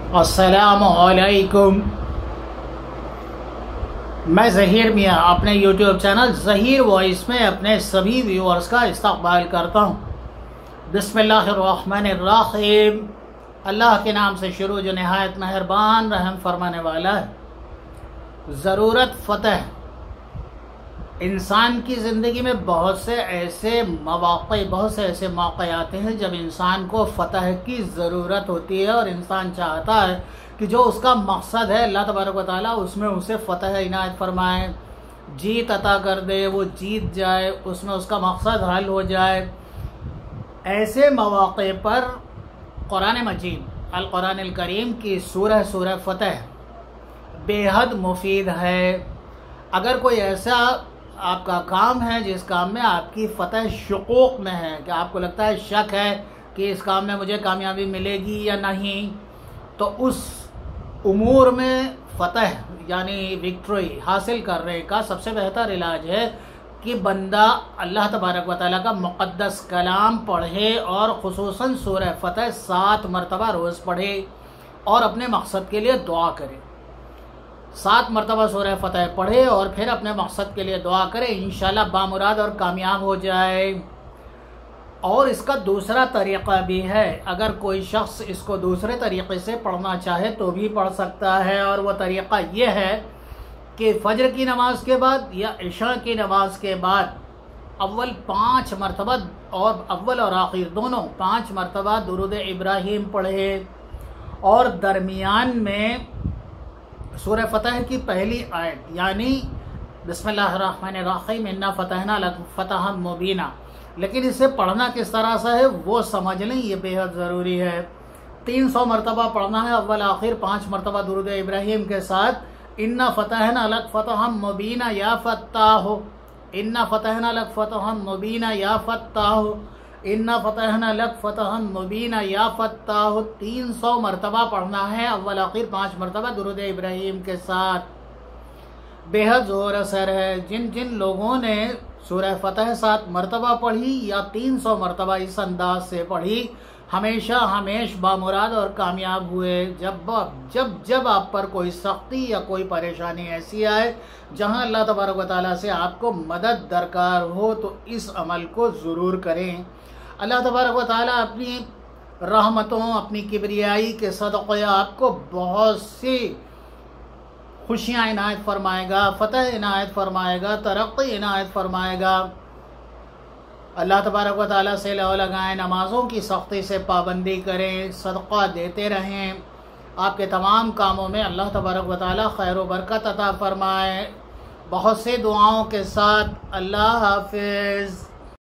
अस्सलामुअलैकुम। मैं ज़हीर मियाँ अपने यूट्यूब चैनल ज़हीर वॉइस में अपने सभी व्यूअर्स का इस्तक़बाल करता हूँ। बिस्मिल्लाहिर्रहमानिर्रहीम। अल्लाह के नाम से शुरू जो नहायत मेहरबान रहम फरमाने वाला है। ज़रूरत फ़तह। इंसान की ज़िंदगी में बहुत से ऐसे मौक़े आते हैं जब इंसान को फ़तह की ज़रूरत होती है और इंसान चाहता है कि जो उसका मकसद है अल्लाह तबारक व तआला उसमें उसे फ़तह इनायत फरमाए, जीत अता कर दे, वो जीत जाए, उसमें उसका मकसद हल हो जाए। ऐसे मौक़े पर कुरान मजीद अल कुरान अल करीम की सूरह फ़तह बेहद मुफीद है। अगर कोई ऐसा आपका काम है जिस काम में आपकी फ़तह शुकूक में है, कि आपको लगता है, शक है कि इस काम में मुझे कामयाबी मिलेगी या नहीं, तो उस उमूर में फ़तह यानी विक्ट्री हासिल करने का सबसे बेहतर इलाज है कि बंदा अल्लाह तबारक व तआला का मुक़द्दस कलाम पढ़े और ख़ुसूसन सूरह फ़तह 7 मरतबा रोज़ पढ़े और अपने मकसद के लिए दुआ करे। 7 मरतबा सूरह फ़तह पढ़े और फिर अपने मकसद के लिए दुआ करे, इंशाल्लाह बामुराद और कामयाब हो जाए। और इसका दूसरा तरीक़ा भी है, अगर कोई शख्स इसको दूसरे तरीक़े से पढ़ना चाहे तो भी पढ़ सकता है। और वह तरीक़ा ये है कि फ़जर की नमाज के बाद या इशा की नमाज के बाद अव्वल 5 मरतबा और अव्वल और आखिर दोनों 5 मरतबा दुरूद इब्राहीम पढ़े और दरमियान में सूरह फ़तह की पहली आयत यानी बिस्मिल्लाहिर्रहमानिर्रहीम इन्ना फ़तहना लक फ़तहम मुबीना, लेकिन इसे पढ़ना किस तरह से है वो समझ लें, ये बेहद ज़रूरी है। 300 मरतबा पढ़ना है अव्वल आखिर, 5 मरतबा दुरूद इब्राहीम के साथ इन्ना फ़तहना लक फ़तहम मुबीना या फ़त्ताह, इन्ना फ़तहना लक फ़तहम मुबीना या फ़त्ताह, इन्ना फ़तहना लक फ़तहम मुबीना या फ़त्ताह 300 मरतबा पढ़ना है अव्वल आखिर, 5 मरतबा दुरूद इब्राहीम के साथ। बेहद ज़ोर असर है। जिन जिन लोगों ने सूरह फ़तह 7 मरतबा पढ़ी या 300 मरतबा इस अंदाज से पढ़ी, हमेशा बामुराद और कामयाब हुए। जब आप पर कोई सख्ती या कोई परेशानी ऐसी आए जहां अल्लाह तबारक व तआला से आपको मदद दरकार हो, तो इस अमल को ज़रूर करें। अल्लाह तबारक व तआला अपनी रहमतों, अपनी किबरियाई के सदक़े आपको बहुत सी खुशियाँ इनायत फरमाएगा, फ़तह इनायत फरमाएगा, तरक्की इनायत फरमाएगा। अल्लाह तबारक व तआला से लौ लगाएं, नमाज़ों की सख्ती से पाबंदी करें, सदक़ा देते रहें। आपके तमाम कामों में अल्लाह तबारक व तआला खैर व बरकत अता फरमाए। बहुत से दुआओं के साथ अल्लाह हाफ़िज़।